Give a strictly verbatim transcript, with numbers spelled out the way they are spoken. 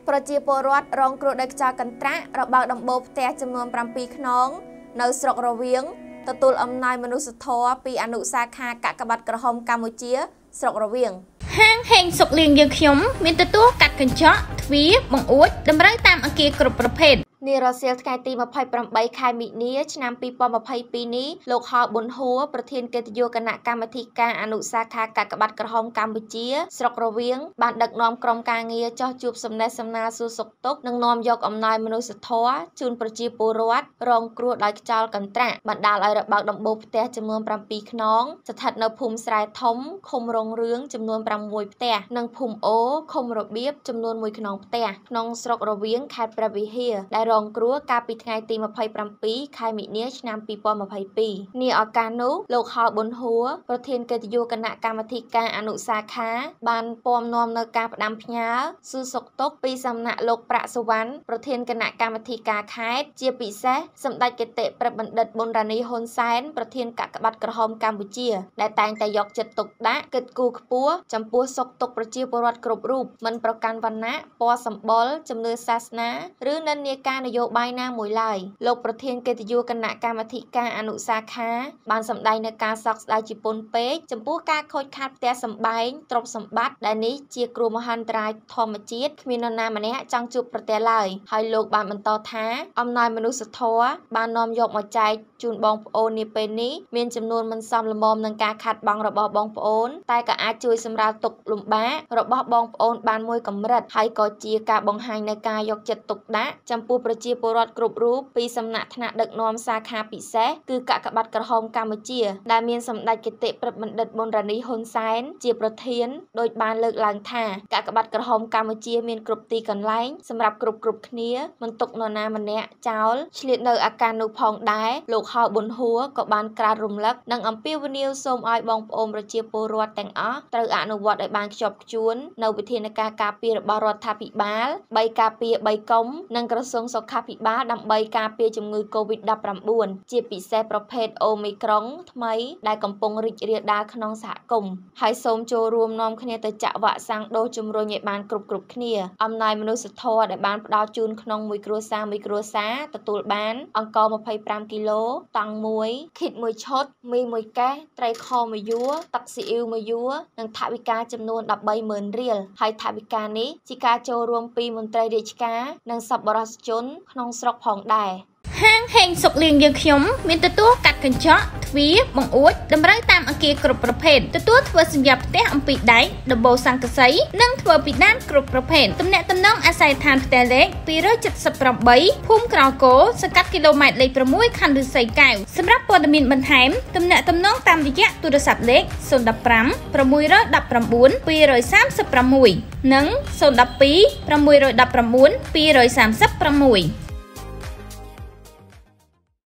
ប្រជាពលរដ្ឋរងគ្រោះដោយខ្យល់កន្ត្រាក់របស់ដំបូលផ្ទះចំនួន ប្រាំពីរ ខ្នងនៅស្រុករវៀងទទួលអំណោយមនុស្សធម៌ពីអនុសាខាកាកបាទក្រហមកម្ពុជាស្រុករវៀងហាងហេងសុកលៀងយើងខ្ញុំមានទទួលកាត់កញ្ចក់ទ្វារបង្អួចតម្រូវតាមអគារគ្រប់ប្រភេទនារសៀលថ្ងៃទី ម្ភៃប្រាំបី ខែមិនិនា ឆ្នាំ ពីរពាន់ម្ភៃពីរ នេះលោកហោប៊ុនហួរប្រធានកិត្តិយសគណៈកម្មាធិការអនុសាខាកាកបាទក្រហមកម្ពុជាស្រុករវៀងបានដឹកនាំក្រុមការងារចោះជួបសំណេះសំណាលសួរសុខទុក្ខនិងនាំយកអំណោយមនុស្សធម៌ជូនប្រជាពលរដ្ឋរងគ្រោះដោយខ្យល់កន្ត្រាក់បណ្ដាលឲ្យរបើកដំបូលផ្ទះចំនួន ប្រាំពីរ ខ្នងស្ថិតនៅភូមិស្រែធំឃុំរងរឿងចំនួន ប្រាំមួយ ផ្ទះនិងភូមិអូឃុំរបៀបចំនួន មួយ ខ្នងផ្ទះក្នុងស្រុករវៀងខេត្តព្រះវិហារដែលរងគ្រោះកាលពីថ្ងៃទី ម្ភៃប្រាំពីរ ខែមិនិនា ឆ្នាំ ពីរពាន់ម្ភៃពីរ នាឱកាសនោះលោកហោប៊ុនហួរប្រធានកិត្តិយសគណៈកម្មាធិការអនុសាខាបានពំនាំនៅការផ្ដាំផ្ញើសួរសុខទុក្ខពីសំណាក់លោកប្រាក់សុវណ្ណប្រធានគណៈកម្មាធិការខេត្តជាពិសេសសម្ដេចគតិព្រះបណ្ឌិតប៊ុនរ៉ានីហ៊ុនសែនប្រធានកាកបាទក្រហមកម្ពុជាដែលតែងតែយកចិត្តទុកដាក់គិតគូរខ្ពស់ចំពោះសុខទុក្ខប្រជាពលរដ្ឋគ្រប់រូបមិនប្រកាន់វណ្ណៈពណ៌សម្បុរជំនឿសាសនាឬនិន្នាការនយោបាយណាមួយឡើយលោកប្រធានកិត្តិយសគណៈកម្មាធិការអនុសាខាបានសម្ដែងនៅការសោកស្ដាយជាពន់ពេកចំពោះការខូចខាតផ្ទះសម្បែងទ្រព្យសម្បត្តិដែលនេះជាគ្រោះមហន្តរាយធម្មជាតិគ្មាននរណាម្នាក់ចង់ជួបប្រទះឡើយហើយលោកបានបន្តថាអំណោយមនុស្សធម៌បាននាំយកមកចែកជូនបងប្អូននាពេលនេះមានចំនួនមិនសមល្មមនឹងការខាតបង់របស់បងប្អូនតែក៏អាចជួយសម្រាលទុក្ខលំបាករបស់បងប្អូនបានមួយកម្រិតហើយក៏ជាការបង្ហាញនៅការយកចិត្តទុកដាក់ចំពោះប្រជាពលរដ្ឋគ្រប់រូបពីសំណាក់ថ្នាក់ដឹកនាំសាខាពិសេសគឺកាកបាទក្រហមកម្ពុជាដែលមានសម្ដេចគតិព្រះបណ្ឌិតប៊ុនរ៉ានីហ៊ុនសែនជាប្រធានដោយបានលើកឡើងថាកាកបាទក្រហមកម្ពុជាមានគ្រប់ទីកន្លែងសម្រាប់គ្រប់គ្រប់គ្នាមិនទុកនរណាម្នាក់ចោលឆ្លៀតនៅអាការនោះផងដែរលោកហោប៊ុនហួរក៏បានក្រាតរំលឹកនិងអំពាវនាវសូមឲ្យបងប្អូនប្រជាពលរដ្ឋទាំងអស់ត្រូវអនុវត្តឲ្យបានខ្ជាប់ខ្ជួននៅវិធានការការពាររបស់រដ្ឋាភិបាលបីការពារបីកុំនិងក្រសួងសុខាភិបាលដើម្បីការពារជំងឺ កូវីដ ដប់ប្រាំបួន ជាពិសេសប្រភេទអូមីក្រុងថ្មីដែលកំពុងរីករាលដាលក្នុងសហគមន៍ហើយសូមចូលរួមនាំគ្នាទៅចាក់វ៉ាក់សាំងដូសជំរុញឲ្យបានគ្រប់គ្រប់គ្នាអំណោយមនុស្សធម៌ដែលបានផ្ដល់ជូនក្នុងមួយគ្រួសារមួយគ្រួសារទទួលបានអង្ករម្ភៃប្រាំគីឡូតង់មួយខិតមួយឈុតមីមួយកេសត្រីខមួយយួរទឹកស៊ីអ៊ីវមួយយួរនិងថវិកាចំនួន ដប់បីម៉ឺន រៀលហើយថវិកានេះជាការចូលរួមពីមន្ត្រីរាជការនិងសប្បុរសជនក្នុងស្រុកផងដែរហាងហេងសុកលៀងយើងខ្ញុំមានទទួលកាត់កញ្ចក់ទ្វារបង្អួចតម្រូវតាមអគារគ្រប់ប្រភេទទទួលធ្វើសញ្ញាផ្ទះអំពីដែកដំបូលស័ង្កសីនិងធ្វើពីដានគ្រប់ប្រភេទទំនាក់ទំនងអាស័យដ្ឋានផ្ទះលេខពីរចិតសិបប្រាំបីភូមិក្រៅគោសង្កាត់គីឡូម៉ែត្រលេខប្រាំមួយ ខណ្ឌឫស្សីកែវសម្រាប់ព័ត៌មានបន្ថែមទំនាក់ទំនងតាមរយៈទូរស័ព្ទលេខ ศูนย์ หนึ่ง ห้า หก หนึ่ง หนึ่ง หนึ่ง เก้า สาม หก និង ศูนย์ หนึ่ง สอง หก หนึ่ง หนึ่ง หก หนึ่ง สาม หก